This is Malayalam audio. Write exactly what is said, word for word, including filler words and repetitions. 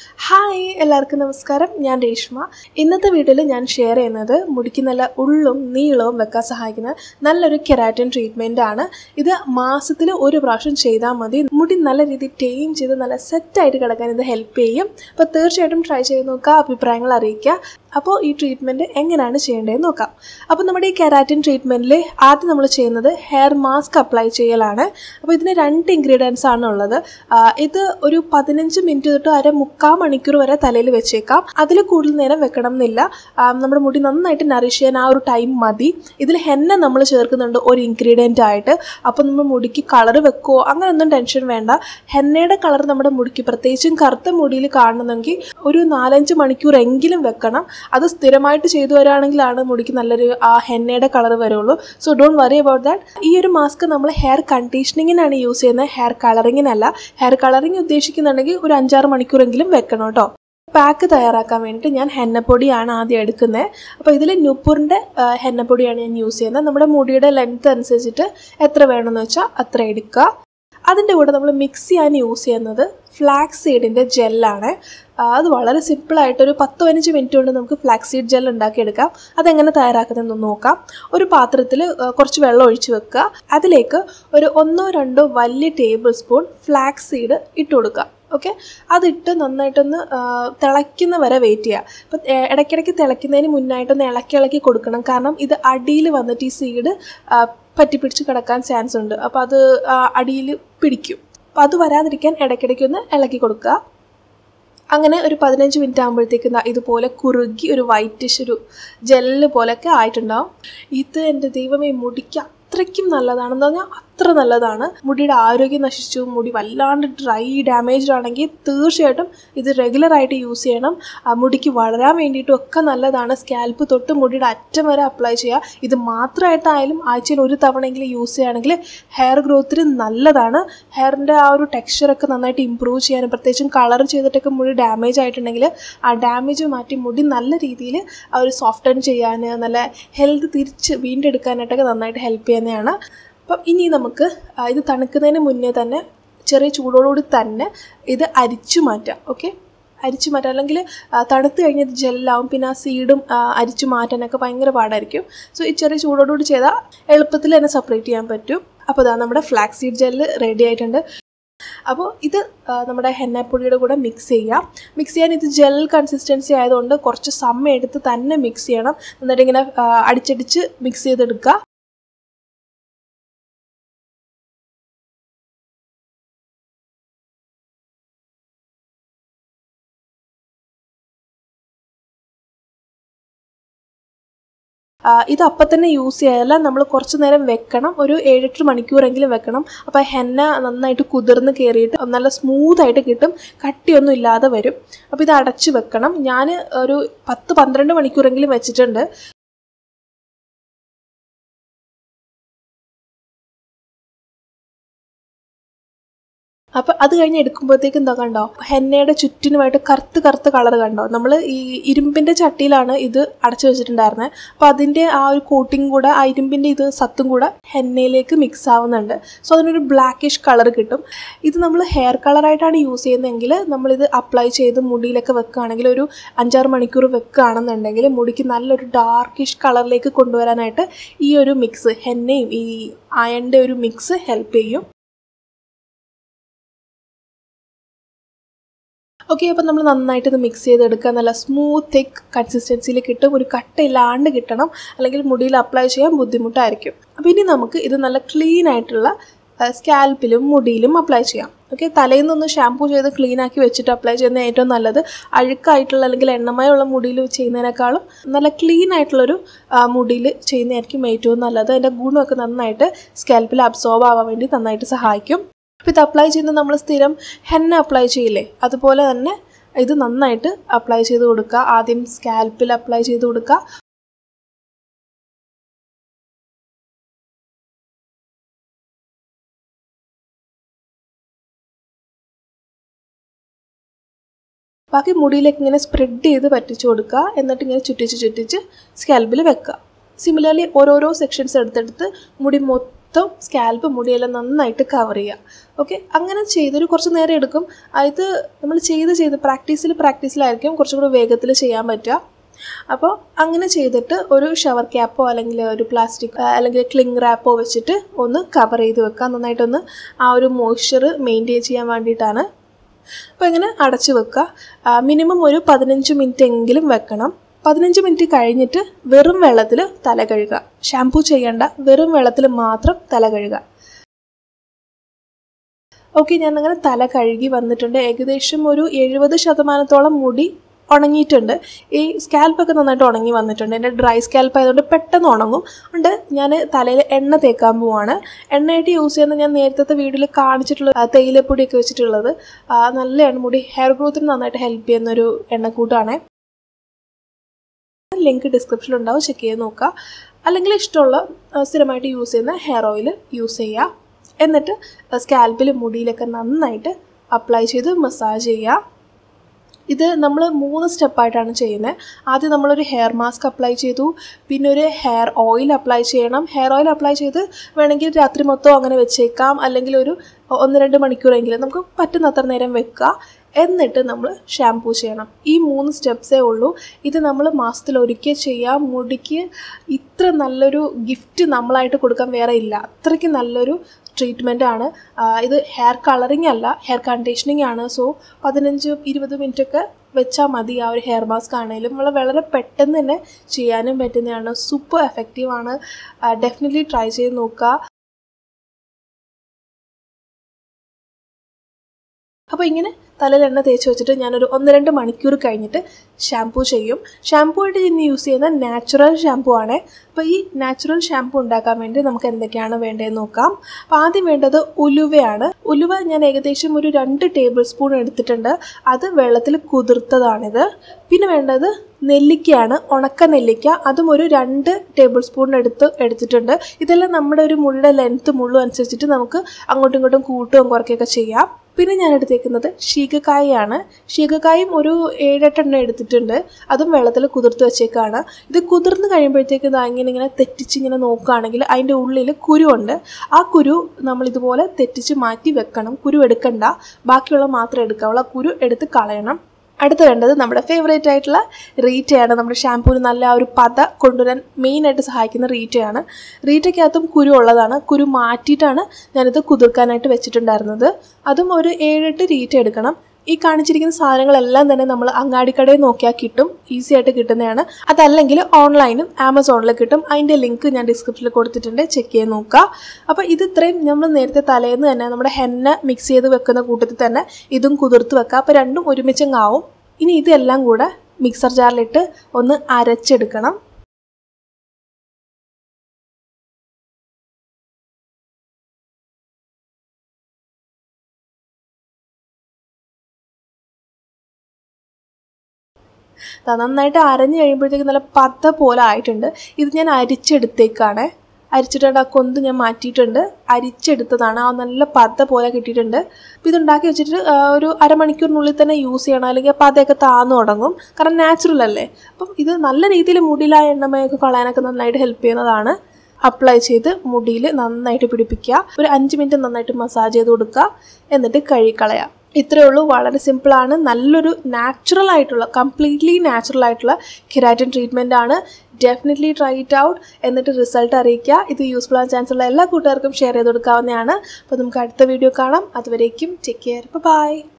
ഹായ് എല്ലാവർക്കും നമസ്കാരം. ഞാൻ രേഷ്മ. ഇന്നത്തെ വീഡിയോയിൽ ഞാൻ ഷെയർ ചെയ്യുന്നത് മുടിക്ക് നല്ല ഉള്ളും നീളവും വെക്കാൻ സഹായിക്കുന്ന നല്ലൊരു കെരാറ്റിൻ ട്രീറ്റ്മെൻ്റ് ആണ്. ഇത് മാസത്തിൽ ഒരു പ്രാവശ്യം ചെയ്താൽ മതി. മുടി നല്ല രീതിയിൽ ടേം ചെയ്ത് നല്ല സെറ്റായിട്ട് കിടക്കാൻ ഇത് ഹെൽപ്പ് ചെയ്യും. അപ്പോൾ തീർച്ചയായിട്ടും ട്രൈ ചെയ്ത് നോക്കുക, അഭിപ്രായങ്ങൾ അറിയിക്കുക. അപ്പോൾ ഈ ട്രീറ്റ്മെൻറ്റ് എങ്ങനെയാണ് ചെയ്യേണ്ടതെന്ന് നോക്കാം. അപ്പോൾ നമ്മുടെ ഈ കെരാറ്റിൻ ട്രീറ്റ്മെൻറ്റിൽ ആദ്യം നമ്മൾ ചെയ്യുന്നത് ഹെയർ മാസ്ക് അപ്ലൈ ചെയ്യലാണ്. അപ്പോൾ ഇതിന് രണ്ട് ഇൻഗ്രീഡിയൻസ് ആണ് ഉള്ളത്. ഇത് ഒരു പതിനഞ്ച് മിനിറ്റ് തൊട്ട് അര മുക്കാൽ മണിക്കൂർ വരെ തലയിൽ വെച്ചേക്കാം. അതിൽ കൂടുതൽ നേരം വെക്കണം എന്നില്ല. നമ്മുടെ മുടി നന്നായിട്ട് നറിഷ് ചെയ്യാൻ ആ ഒരു ടൈം മതി. ഇതിൽ ഹെന്ന നമ്മൾ ചേർക്കുന്നുണ്ട് ഒരു ഇൻഗ്രീഡിയൻ്റ് ആയിട്ട്. അപ്പോൾ നമ്മൾ മുടിക്ക് കളർ വെക്കുമോ അങ്ങനെയൊന്നും ടെൻഷൻ വേണ്ട. ഹെന്നയുടെ കളർ നമ്മുടെ മുടിക്ക്, പ്രത്യേകിച്ചും കറുത്ത മുടിയിൽ കാണണമെങ്കിൽ ഒരു നാലഞ്ച് മണിക്കൂർ എങ്കിലും വെക്കണം. അത് സ്ഥിരമായിട്ട് ചെയ്തു വരികയാണെങ്കിലാണ് മുടിക്ക് നല്ലൊരു ആ ഹെന്നയുടെ കളർ വരുള്ളൂ. So don't worry about that. ഈ ഒരു മാസ്ക് നമ്മൾ ഹെയർ കണ്ടീഷനിങ്ങിനാണ് യൂസ് ചെയ്യുന്നത്, ഹെയർ കളറിങ്ങിനല്ല. ഹെയർ കളറിങ് ഉദ്ദേശിക്കുന്നുണ്ടെങ്കിൽ ഒരു അഞ്ചാറ് മണിക്കൂറെങ്കിലും വെക്കണം കേട്ടോ. പാക്ക് തയ്യാറാക്കാൻ വേണ്ടിയിട്ട് ഞാൻ ഹെന്നപ്പൊടിയാണ് ആദ്യം എടുക്കുന്നത്. അപ്പോൾ ഇതിൽ നുപ്പുറിൻ്റെ ഹെന്നപ്പൊടിയാണ് ഞാൻ യൂസ് ചെയ്യുന്നത്. നമ്മുടെ മുടിയുടെ ലെങ്ത് അനുസരിച്ചിട്ട് എത്ര വേണമെന്ന് വെച്ചാൽ അത്ര എടുക്കുക. അതിൻ്റെ കൂടെ നമ്മൾ മിക്സ് ചെയ്യാൻ യൂസ് ചെയ്യുന്നത് ഫ്ലാക്സ് സീഡിൻ്റെ ജെല്ലാണ്. അത് വളരെ സിമ്പിളായിട്ടൊരു പത്ത് പതിനഞ്ച് മിനിറ്റ് കൊണ്ട് നമുക്ക് ഫ്ലാക്സ് സീഡ് ജെൽ ഉണ്ടാക്കിയെടുക്കാം. അതെങ്ങനെ തയ്യാറാക്കുന്നതെന്ന് നോക്കാം. ഒരു പാത്രത്തിൽ കുറച്ച് വെള്ളം ഒഴിച്ച് വെക്കുക. അതിലേക്ക് ഒരു ഒന്നോ രണ്ടോ വലിയ ടേബിൾ സ്പൂൺ ഫ്ലാക്സ് സീഡ് ഇട്ട് കൊടുക്കുക. ഓക്കെ, അതിട്ട് നന്നായിട്ടൊന്ന് തിളയ്ക്കുന്ന വരെ വെയിറ്റ് ചെയ്യുക. അപ്പം ഇടയ്ക്കിടയ്ക്ക് തിളയ്ക്കുന്നതിന് മുന്നായിട്ടൊന്ന് ഇളക്കി ഇളക്കി കൊടുക്കണം. കാരണം ഇത് അടിയിൽ വന്നിട്ട് ഈ സീഡ് പറ്റിപ്പിടിച്ച് കിടക്കാൻ ചാൻസ് ഉണ്ട്. അപ്പോൾ അത് അടിയിൽ പിടിക്കും. അപ്പോൾ അത് വരാതിരിക്കാൻ ഇടയ്ക്കിടയ്ക്കൊന്ന് ഇളക്കി കൊടുക്കുക. അങ്ങനെ ഒരു പതിനഞ്ച് മിനിറ്റ് ആകുമ്പോഴത്തേക്കും ഇതുപോലെ കുറുകി ഒരു വൈറ്റിഷ് ഒരു ജെല്ല് പോലെയൊക്കെ ആയിട്ടുണ്ടാവും. ഇത് എൻ്റെ ദൈവമേ, മുടിക്ക് അത്രയ്ക്കും നല്ലതാണെന്ന് പറഞ്ഞാൽ അത്ര നല്ലതാണ്. മുടിയുടെ ആരോഗ്യം നശിച്ചു, മുടി വല്ലാണ്ട് ഡ്രൈ ഡാമേജ്ഡ് ആണെങ്കിൽ തീർച്ചയായിട്ടും ഇത് റെഗുലറായിട്ട് യൂസ് ചെയ്യണം. മുടിക്ക് വളരാൻ വേണ്ടിയിട്ടും ഒക്കെ നല്ലതാണ്. സ്കാൽപ്പ് തൊട്ട് മുടിയുടെ അറ്റം വരെ അപ്ലൈ ചെയ്യുക. ഇത് മാത്രമായിട്ടായാലും ആഴ്ചയിൽ ഒരു തവണയെങ്കിലും യൂസ് ചെയ്യുകയാണെങ്കിൽ ഹെയർ ഗ്രോത്തിന് നല്ലതാണ്. ഹെയറിൻ്റെ ആ ഒരു ടെക്സ്ചറൊക്കെ നന്നായിട്ട് ഇമ്പ്രൂവ് ചെയ്യാനും, പ്രത്യേകിച്ചും കളർ ചെയ്തിട്ടൊക്കെ മുടി ഡാമേജ് ആയിട്ടുണ്ടെങ്കിൽ ആ ഡാമേജ് മാറ്റി മുടി നല്ല രീതിയിൽ ആ ഒരു സോഫ്റ്റൻ ചെയ്യാൻ, നല്ല ഹെൽത്ത് തിരിച്ച് വീണ്ടെടുക്കാനായിട്ടൊക്കെ നന്നായിട്ട് ഹെൽപ്പ് ചെയ്യുന്നതാണ്. അപ്പം ഇനി നമുക്ക് ഇത് തണുക്കുന്നതിന് മുന്നേ തന്നെ ചെറിയ ചൂടോടുകൂടി തന്നെ ഇത് അരിച്ചു മാറ്റാം. ഓക്കെ, അരിച്ചു മാറ്റാം. അല്ലെങ്കിൽ തണുത്ത് കഴിഞ്ഞത് ജെല്ലാവും, പിന്നെ ആ സീഡും അരിച്ചു മാറ്റാനൊക്കെ ഭയങ്കര പാടായിരിക്കും. സോ ഈ ചെറിയ ചൂടോടുകൂടി ചെയ്താൽ എളുപ്പത്തിൽ തന്നെ സെപ്പറേറ്റ് ചെയ്യാൻ പറ്റും. അപ്പോൾ ഇതാ നമ്മുടെ ഫ്ലാക്സ് സീഡ് ജെല്ല് റെഡി ആയിട്ടുണ്ട്. അപ്പോൾ ഇത് നമ്മുടെ ഹെന്നപ്പൊടിയുടെ കൂടെ മിക്സ് ചെയ്യാം. മിക്സ് ചെയ്യാൻ ഇത് ജെൽ കൺസിസ്റ്റൻസി ആയതുകൊണ്ട് കുറച്ച് സമയം എടുത്ത് തന്നെ മിക്സ് ചെയ്യണം. എന്നിട്ട് ഇങ്ങനെ അടിച്ചടിച്ച് മിക്സ് ചെയ്തെടുക്കുക. ഇത് അപ്പം തന്നെ യൂസ് ചെയ്യാനല്ല, നമ്മൾ കുറച്ച് നേരം വെക്കണം. ഒരു ഏഴെട്ട് മണിക്കൂറെങ്കിലും വെക്കണം. അപ്പോൾ ഹെന്ന നന്നായിട്ട് കുതിർന്ന് കയറിയിട്ട് നല്ല സ്മൂത്തായിട്ട് കിട്ടും, കട്ടിയൊന്നും ഇല്ലാതെ വരും. അപ്പോൾ ഇത് അടച്ച് വെക്കണം. ഞാൻ ഒരു പത്ത് പന്ത്രണ്ട് മണിക്കൂറെങ്കിലും വെച്ചിട്ടുണ്ട്. അപ്പോൾ അത് കഴിഞ്ഞ് എടുക്കുമ്പോഴത്തേക്കും എന്താ കണ്ടോ, ഹെന്നയുടെ ചുറ്റിനുമായിട്ട് കറുത്ത് കറുത്ത് കളർ കണ്ടോ. നമ്മൾ ഈ ഇരുമ്പിൻ്റെ ചട്ടിയിലാണ് ഇത് അടച്ചു വെച്ചിട്ടുണ്ടായിരുന്നത്. അപ്പോൾ അതിൻ്റെ ആ ഒരു കോട്ടിങ് കൂടെ, ആ ഇരുമ്പിൻ്റെ ഇത് സത്തും കൂടെ ഹെന്നയിലേക്ക് മിക്സ് ആവുന്നുണ്ട്. സോ അതിനൊരു ബ്ലാക്കിഷ് കളർ കിട്ടും. ഇത് നമ്മൾ ഹെയർ കളറായിട്ടാണ് യൂസ് ചെയ്യുന്നതെങ്കിൽ നമ്മളിത് അപ്ലൈ ചെയ്ത് മുടിയിലൊക്കെ വെക്കുകയാണെങ്കിൽ, ഒരു അഞ്ചാറ് മണിക്കൂർ വെക്കുകയാണെന്നുണ്ടെങ്കിൽ മുടിക്ക് നല്ലൊരു ഡാർക്കിഷ് കളറിലേക്ക് കൊണ്ടുവരാനായിട്ട് ഈ ഒരു മിക്സ്, ഹെന്നയും ഈ അയണിൻ്റെ ഒരു മിക്സ് ഹെൽപ്പ് ചെയ്യും. ഓക്കെ, അപ്പോൾ നമ്മൾ നന്നായിട്ട് ഇത് മിക്സ് ചെയ്തെടുക്കുക. നല്ല സ്മൂത്ത് തിക്ക് കൺസിസ്റ്റൻസിയിൽ കിട്ടും. ഒരു കട്ടയില്ലാണ്ട് കിട്ടണം, അല്ലെങ്കിൽ മുടിയിൽ അപ്ലൈ ചെയ്യാൻ ബുദ്ധിമുട്ടായിരിക്കും. അപ്പോൾ ഇനി നമുക്ക് ഇത് നല്ല ക്ലീൻ ആയിട്ടുള്ള സ്കാൽപ്പിലും മുടിയിലും അപ്ലൈ ചെയ്യാം. ഓക്കെ, തലയിൽ നിന്നൊന്ന് ഷാമ്പൂ ചെയ്ത് ക്ലീൻ ആക്കി വെച്ചിട്ട് അപ്ലൈ ചെയ്യുന്നത് ഏറ്റവും നല്ലത്. അഴുക്കായിട്ടുള്ള അല്ലെങ്കിൽ എണ്ണമയമുള്ള മുടിയിൽ ചെയ്യുന്നതിനേക്കാളും നല്ല ക്ലീൻ ആയിട്ടുള്ളൊരു മുടിയിൽ ചെയ്യുന്നതായിരിക്കും ഏറ്റവും നല്ലത്. അതിൻ്റെ ഗുണമൊക്കെ നന്നായിട്ട് സ്കാൽപ്പിൽ അബ്സോർബ് ആവാൻ വേണ്ടി നന്നായിട്ട് സഹായിക്കും. അപ്പോൾ ഇത് അപ്ലൈ ചെയ്യുന്നത് നമ്മൾ സ്ഥിരം ഹെന്ന അപ്ലൈ ചെയ്യില്ലേ, അതുപോലെ തന്നെ ഇത് നന്നായിട്ട് അപ്ലൈ ചെയ്ത് കൊടുക്കുക. ആദ്യം സ്കാൽപ്പിൽ അപ്ലൈ ചെയ്ത് കൊടുക്കുക. ബാക്കി മുടിയിലേക്ക് ഇങ്ങനെ സ്പ്രെഡ് ചെയ്ത് പറ്റിച്ച് കൊടുക്കുക. എന്നിട്ട് ഇങ്ങനെ ചുറ്റിച്ച് ചുറ്റിച്ച് സ്കാൽപ്പിൽ വെക്കുക. സിമിലർലി ഓരോരോ സെക്ഷൻസ് എടുത്തെടുത്ത് മുടി മൊത്തം മൊത്തം സ്കാൽപ്പ് മുടിയെല്ലാം നന്നായിട്ട് കവർ ചെയ്യുക. ഓക്കെ, അങ്ങനെ ചെയ്തൊരു കുറച്ച് നേരം എടുക്കും. അത് നമ്മൾ ചെയ്ത് ചെയ്ത് പ്രാക്ടീസിൽ പ്രാക്ടീസിലായിരിക്കും കുറച്ചും കൂടി വേഗത്തിൽ ചെയ്യാൻ പറ്റുക. അപ്പോൾ അങ്ങനെ ചെയ്തിട്ട് ഒരു ഷവർ ക്യാപ്പോ അല്ലെങ്കിൽ ഒരു പ്ലാസ്റ്റിക് അല്ലെങ്കിൽ ക്ലിങ് റാപ്പോ വെച്ചിട്ട് ഒന്ന് കവർ ചെയ്ത് വെക്കുക. നന്നായിട്ടൊന്ന് ആ ഒരു മോയ്സ്ചർ മെയിൻറ്റെയിൻ ചെയ്യാൻ വേണ്ടിയിട്ടാണ്. അപ്പോൾ ഇങ്ങനെ അടച്ചു വെക്കുക. മിനിമം ഒരു പതിനഞ്ച് മിനിറ്റ് എങ്കിലും വെക്കണം. പതിനഞ്ച് മിനിറ്റ് കഴിഞ്ഞിട്ട് വെറും വെള്ളത്തിൽ തല കഴുകുക. ഷാംപൂ ചെയ്യേണ്ട, വെറും വെള്ളത്തിൽ മാത്രം തല കഴുകുക. ഓക്കെ, ഞാൻ അങ്ങനെ തല കഴുകി വന്നിട്ടുണ്ട്. ഏകദേശം ഒരു എഴുപത് ശതമാനത്തോളം മുടി ഉണങ്ങിയിട്ടുണ്ട്. ഈ സ്കാൽപ്പൊക്കെ നന്നായിട്ട് ഉണങ്ങി വന്നിട്ടുണ്ട്. എൻ്റെ ഡ്രൈ സ്കാൽപ്പ് ആയതുകൊണ്ട് പെട്ടെന്ന് ഉണങ്ങും. അതുകൊണ്ട് ഞാൻ തലയിൽ എണ്ണ തേക്കാൻ പോവാണ്. എണ്ണയായിട്ട് യൂസ് ചെയ്യുന്ന ഞാൻ നേരത്തെ വീഡിയോയിൽ കാണിച്ചിട്ടുള്ള തേയിലപ്പൊടിയൊക്കെ വെച്ചിട്ടുള്ളത് നല്ലതാണ്. മുടി ഹെയർ ഗ്രോത്തിന് നന്നായിട്ട് ഹെൽപ്പ് ചെയ്യുന്നൊരു എണ്ണക്കൂട്ടാണ്. ലിങ്ക് ഡിസ്ക്രിപ്ഷനിൽ ഉണ്ടാവും, ചെക്ക് ചെയ്ത് നോക്കുക. അല്ലെങ്കിൽ ഇഷ്ടമുള്ള സ്ഥിരമായിട്ട് യൂസ് ചെയ്യുന്ന ഹെയർ ഓയിൽ യൂസ് ചെയ്യുക. എന്നിട്ട് സ്കാൽപ്പിൽ മുടിയിലൊക്കെ നന്നായിട്ട് അപ്ലൈ ചെയ്ത് മസാജ് ചെയ്യുക. ഇത് നമ്മൾ മൂന്ന് സ്റ്റെപ്പായിട്ടാണ് ചെയ്യുന്നത്. ആദ്യം നമ്മളൊരു ഹെയർ മാസ്ക് അപ്ലൈ ചെയ്തു, പിന്നെ ഒരു ഹെയർ ഓയിൽ അപ്ലൈ ചെയ്യണം. ഹെയർ ഓയിൽ അപ്ലൈ ചെയ്ത് വേണമെങ്കിൽ രാത്രി മൊത്തം അങ്ങനെ വെച്ചേക്കാം, അല്ലെങ്കിൽ ഒരു ഒന്ന് രണ്ട് മണിക്കൂറെങ്കിലും നമുക്ക് പറ്റുന്നത്ര നേരം വെക്കുക. എന്നിട്ട് നമ്മൾ ഷാംപൂ ചെയ്യണം. ഈ മൂന്ന് സ്റ്റെപ്സേ ഉള്ളൂ. ഇത് നമ്മൾ മാസത്തിൽ ഒരിക്കൽ ചെയ്യാം. മുടിക്ക് ഇത്ര നല്ലൊരു ഗിഫ്റ്റ് നമ്മളായിട്ട് കൊടുക്കാൻ വേറെ ഇല്ല. അത്രയ്ക്ക് നല്ലൊരു ട്രീറ്റ്മെൻ്റ് ആണ് ഇത്. ഹെയർ കളറിങ് അല്ല, ഹെയർ കണ്ടീഷനിങ് ആണ്. സോ പതിനഞ്ച് ഇരുപത് മിനിറ്റൊക്കെ വെച്ചാൽ മതി. ആ ഒരു ഹെയർ മാസ്ക് ആണെങ്കിലും നമ്മൾ വളരെ പെട്ടെന്ന് തന്നെ ചെയ്യാനും പറ്റുന്നതാണ്. സൂപ്പർ എഫക്റ്റീവാണ്. ഡെഫിനറ്റ്ലി ട്രൈ ചെയ്ത് നോക്കുക. അപ്പോൾ ഇങ്ങനെ തലയിൽ എണ്ണ തേച്ച് വെച്ചിട്ട് ഞാനൊരു ഒന്ന് രണ്ട് മണിക്കൂർ കഴിഞ്ഞിട്ട് ഷാംപൂ ചെയ്യും. ഷാംപൂ ആയിട്ട് ഇന്ന് യൂസ് ചെയ്യുന്ന നാച്ചുറൽ ഷാംപൂ ആണ്. അപ്പോൾ ഈ നാച്ചുറൽ ഷാംപൂ ഉണ്ടാക്കാൻ വേണ്ടി നമുക്ക് എന്തൊക്കെയാണ് വേണ്ടതെന്ന് നോക്കാം. അപ്പോൾ ആദ്യം വേണ്ടത് ഉലുവയാണ്. ഉലുവ ഞാൻ ഏകദേശം ഒരു രണ്ട് ടേബിൾ സ്പൂൺ എടുത്തിട്ടുണ്ട്. അത് വെള്ളത്തിൽ കുതിർത്തതാണിത്. പിന്നെ വേണ്ടത് നെല്ലിക്കയാണ്, ഉണക്ക നെല്ലിക്ക. അതും ഒരു രണ്ട് ടേബിൾ സ്പൂൺ എടുത്ത് എടുത്തിട്ടുണ്ട്. ഇതെല്ലാം നമ്മുടെ ഒരു മുടിയുടെ ലെങ്ത്ത് മുള്ളും അനുസരിച്ചിട്ട് നമുക്ക് അങ്ങോട്ടും ഇങ്ങോട്ടും കൂട്ടുകയും കുറയ്ക്കുകയൊക്കെ ചെയ്യാം. പിന്നെ ഞാൻ എടുത്തേക്കുന്നത് ശീകക്കായാണ്. ശീകക്കായും ഒരു ഏഴെട്ടെണ്ണം എടുത്തിട്ടുണ്ട്. അതും വെള്ളത്തിൽ കുതിർത്ത് വെച്ചേക്കാണ്. ഇത് കുതിർന്ന് കഴിയുമ്പോഴത്തേക്ക് ഇത് ഇങ്ങനെ ഇങ്ങനെ തെറ്റിച്ചിങ്ങനെ നോക്കുകയാണെങ്കിൽ അതിൻ്റെ ഉള്ളിൽ കുരുവുണ്ട്. ആ കുരു നമ്മളിതുപോലെ തെറ്റിച്ച് മാറ്റി വെക്കണം. കുരു എടുക്കണ്ട, ബാക്കിയുള്ള മാത്രം എടുക്കാവുള്ളൂ. ആ കുരു എടുത്ത് കളയണം. അടുത്ത് വേണ്ടത് നമ്മുടെ ഫേവറേറ്റ് ആയിട്ടുള്ള റീറ്റയാണ്. നമ്മുടെ ഷാംപൂവിന് നല്ല ആ ഒരു പത കൊണ്ടുവരാൻ മെയിനായിട്ട് സഹായിക്കുന്ന റീറ്റയാണ്. റീറ്റയ്ക്കകത്തും കുരു ഉള്ളതാണ്. കുരു മാറ്റിയിട്ടാണ് ഞാനിത് കുതിർക്കാനായിട്ട് വെച്ചിട്ടുണ്ടായിരുന്നത്. അതും ഒരു ഏഴെട്ട് റീറ്റ എടുക്കണം. ഈ കാണിച്ചിരിക്കുന്ന സാധനങ്ങളെല്ലാം തന്നെ നമ്മൾ അങ്ങാടിക്കടയിൽ നോക്കിയാൽ കിട്ടും, ഈസി ആയിട്ട് കിട്ടുന്നതാണ്. അതല്ലെങ്കിൽ ഓൺലൈനും ആമസോണിലും കിട്ടും. അതിൻ്റെ ലിങ്ക് ഞാൻ ഡിസ്ക്രിപ്ഷനിൽ കൊടുത്തിട്ടുണ്ട്, ചെക്ക് ചെയ്ത് നോക്കുക. അപ്പോൾ ഇത് ഇത്രയും നമ്മൾ നേരത്തെ തലേന്ന് തന്നെ നമ്മുടെ ഹെന്ന മിക്സ് ചെയ്ത് വെക്കുന്ന കൂട്ടത്തിൽ തന്നെ ഇതും കുതിർത്ത് വെക്കുക. അപ്പോൾ രണ്ടും ഒരുമിച്ചങ്ങാവും. ഇനി ഇതെല്ലാം കൂടെ മിക്സർ ജാറിലിട്ട് ഒന്ന് അരച്ചെടുക്കണം. നന്നായിട്ട് അരഞ്ഞു കഴിയുമ്പോഴത്തേക്ക് നല്ല പത പോലെ ആയിട്ടുണ്ട്. ഇത് ഞാൻ അരിച്ചെടുത്തേക്കാണ്. അരിച്ചിട്ടുണ്ട്. ആ കൊന്ത് ഞാൻ മാറ്റിയിട്ടുണ്ട്. അരിച്ചെടുത്തതാണ്. ആ നല്ല പത പോലെ കിട്ടിയിട്ടുണ്ട്. അപ്പോൾ ഇതുണ്ടാക്കി വെച്ചിട്ട് ഒരു അരമണിക്കൂറിനുള്ളിൽ തന്നെ യൂസ് ചെയ്യണം, അല്ലെങ്കിൽ പതയൊക്കെ താന്നു തുടങ്ങും. കാരണം നാച്ചുറൽ അല്ലേ. അപ്പം ഇത് നല്ല രീതിയിൽ മുടിയിലായ എണ്ണമയൊക്കെ കളയാനൊക്കെ നന്നായിട്ട് ഹെൽപ്പ് ചെയ്യുന്നതാണ്. അപ്ലൈ ചെയ്ത് മുടിയിൽ നന്നായിട്ട് പിടിപ്പിക്കുക. ഒരു അഞ്ച് മിനിറ്റ് നന്നായിട്ട് മസാജ് ചെയ്ത് കൊടുക്കുക. എന്നിട്ട് കഴുകിക്കളയാം. ഇത്രയേ ഉള്ളൂ. വളരെ സിമ്പിളാണ്. നല്ലൊരു നാച്ചുറൽ ആയിട്ടുള്ള, കംപ്ലീറ്റ്ലി നാച്ചുറൽ ആയിട്ടുള്ള കെരാറ്റിൻ ട്രീറ്റ്മെൻ്റ് ആണ്. Definitely try it out. എന്നിട്ട് റിസൾട്ട് അറിയിക്കുക. ഇത് യൂസ്ഫുൾ ആകാൻ ചാൻസ് ഉള്ള എല്ലാ കൂട്ടുകാർക്കും ഷെയർ ചെയ്ത് കൊടുക്കാവുന്നതാണ്. അപ്പോൾ നമുക്ക് അടുത്ത വീഡിയോ കാണാം. അതുവരേക്കും ടേക്ക് കെയർ. ബൈ.